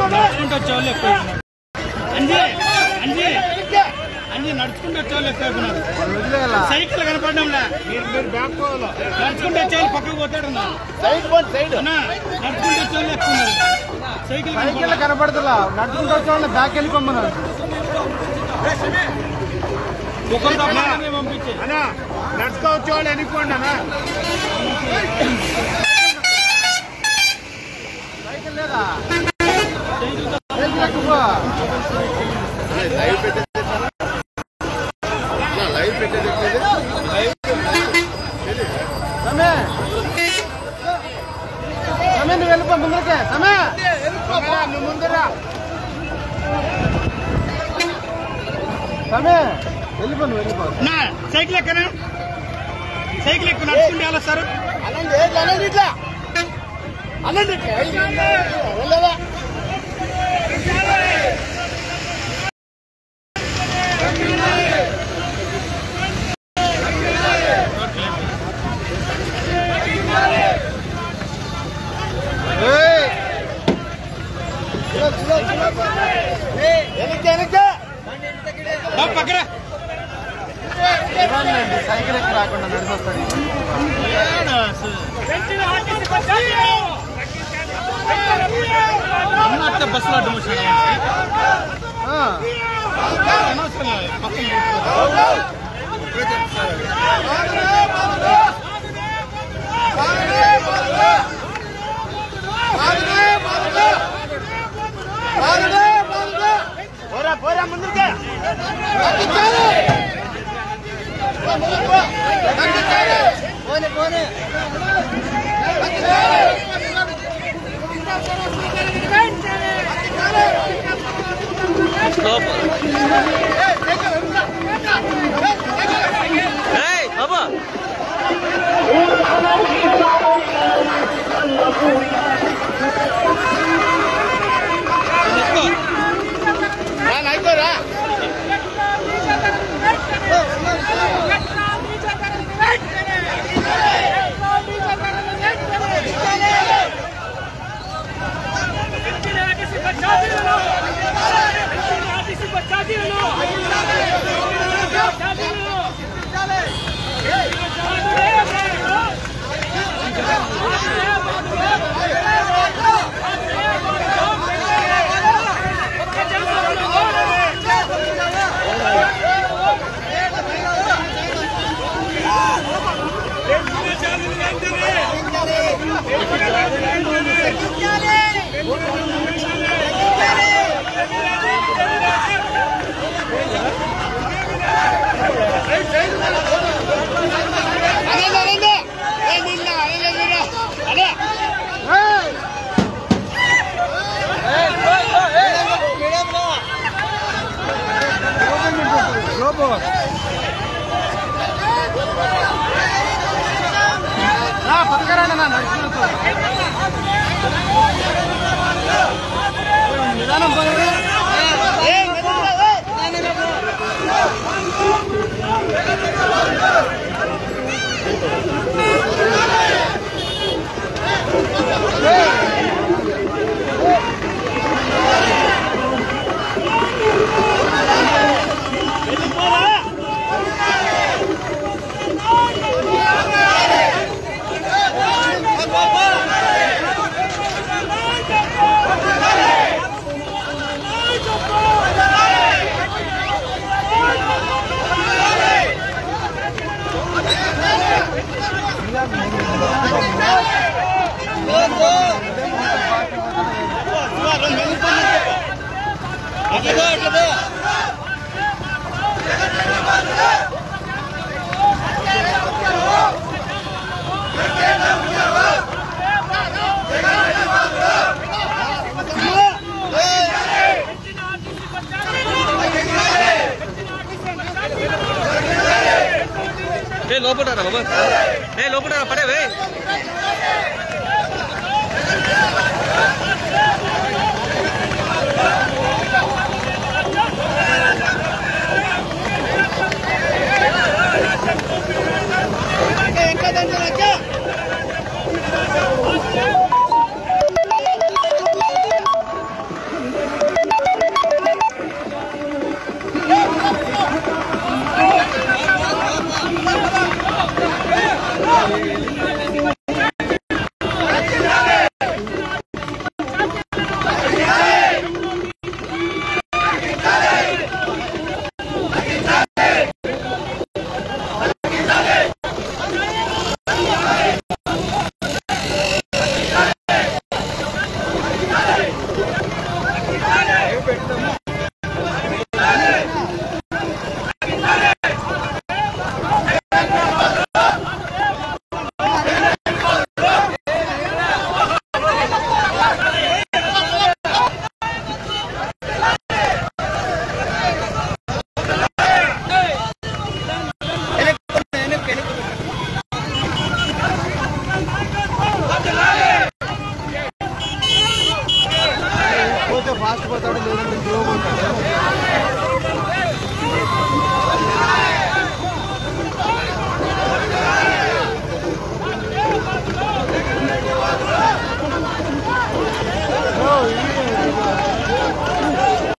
నడుచుకుంటూ వచ్చేవాళ్ళు ఎక్కువ నడుచుకుంటూ వచ్చేవాళ్ళు ఎక్కువ సైకిల్ కనపడడంలా నడుచుకుంటూ వచ్చేవాళ్ళు పక్కకు పోతాడు నడుచుకుంటూ వచ్చేవాళ్ళు ఎక్కువ సైకిల్ కనపడతా నడుచుకుంటూ వచ్చేవాళ్ళు బ్యాక్ వెళ్ళిపోమన్నారు పంపించే అన్నా నడుచుకో వచ్చేవాళ్ళు వెళ్ళిపోండి అన్నా సైకిల్ లేదా లైవ్ పెట్టేది సమే నువ్వు వెళ్ళిపో ముందరకే సమే నువ్వు ముందరా సమే వెళ్ళిపో నువ్వు వెళ్ళిపో సైకిల్ ఎక్కనా సైకిల్ ఎక్కువ నడుచుకుంటే ఎలా సార్ అలాంటి ఇట్లా అలాంటి వెళ్ళదా సైకిల్ ఎక్కి రాకుండా నడిచొస్తాడు బస్సులో అడ్డు పోరా ముందుకే పోనే బాబా అయిపోరా లోపటారా బాబా లోపటారా పడేవే పోతే ఫాస్ట్ పోతాడు, లేదంటే స్లో పోతాడు.